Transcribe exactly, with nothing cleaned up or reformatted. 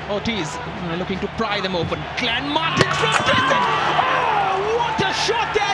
Ortiz uh, looking to pry them open. Glan Martin from distance. Oh, what a shot there!